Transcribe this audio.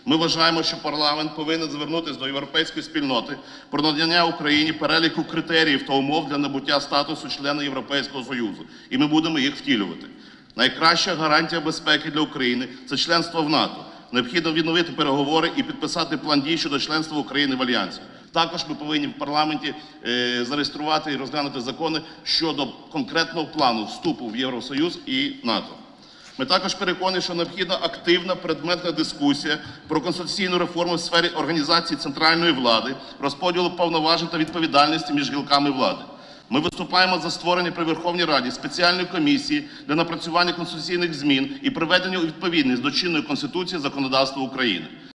Ми вважаємо, що парламент повинен звернутися до європейської спільноти про надання Україні переліку критеріїв та умов для набуття статусу члена Європейського Союзу, і ми будемо їх втілювати. Найкраща гарантія безпеки для України – це членство в НАТО. Необхідно відновити переговори і підписати план дій щодо членства України в Альянсі. Також ми повинні в парламенті зареєструвати і розглянути закони щодо конкретного плану вступу в Євросоюз і НАТО. Ми також переконані, що необхідна активна предметна дискусія про конституційну реформу в сфері організації центральної влади, розподілу повноважень та відповідальності між гілками влади. Ми виступаємо за створення при Верховній Раді спеціальної комісії для напрацювання конституційних змін і приведення у відповідність до чинної Конституції законодавства України.